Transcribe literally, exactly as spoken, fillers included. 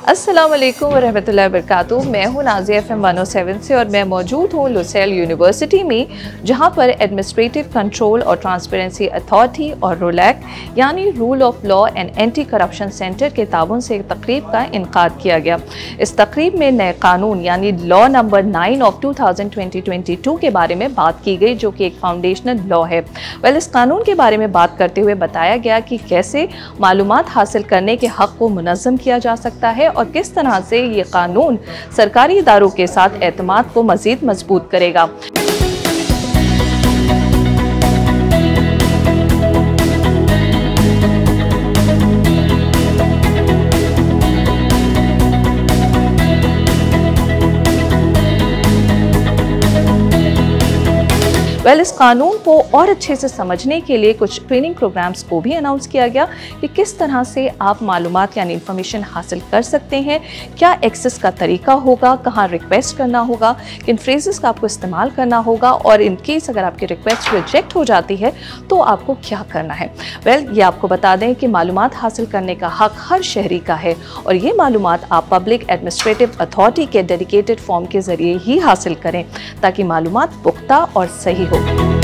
अस्सलाम वालेकुम वरहमतुल्लाहि वबरकातुहू। मैं हूँ Nazia F M one O seven से और मैं मौजूद हूँ लुसेल यूनिवर्सिटी में, जहाँ पर एडमिनिस्ट्रेटिव कंट्रोल और ट्रांसपेरेंसी अथॉरिटी और रुलैक यानी rule of law and anti corruption centre के ताउन से एक तकरीब का इनकाद किया गया। इस तकरीब में नए कानून यानी law number nine of two thousand twenty twenty two के बारे में बात की गई, जो कि एक फाउंडेशनल लॉ है। वेल इस कानून के बारे में बात करते हुए बताया गया कि कैसे मालूमात हासिल करने के हक़ को मुनज़्ज़म किया जा सकता है और किस तरह से ये कानून सरकारी इदारों के साथ एतमाद को मज़ीद मजबूत करेगा। वेल well, इस कानून को और अच्छे से समझने के लिए कुछ ट्रेनिंग प्रोग्राम्स को भी अनाउंस किया गया कि किस तरह से आप मालूमात यानी इंफॉर्मेशन हासिल कर सकते हैं, क्या एक्सेस का तरीका होगा, कहाँ रिक्वेस्ट करना होगा, किन फ्रेजेस का आपको इस्तेमाल करना होगा और इन केस अगर आपकी रिक्वेस्ट रिजेक्ट हो जाती है तो आपको क्या करना है। वेल well, ये आपको बता दें कि मालूमात हासिल करने का हक़ हर शहरी का है और ये मालूमात आप पब्लिक एडमिनिस्ट्रेटिव अथॉरिटी के डेडिकेटेड फॉर्म के ज़रिए ही हासिल करें ताकि मालूमात पुख्ता और सही हो।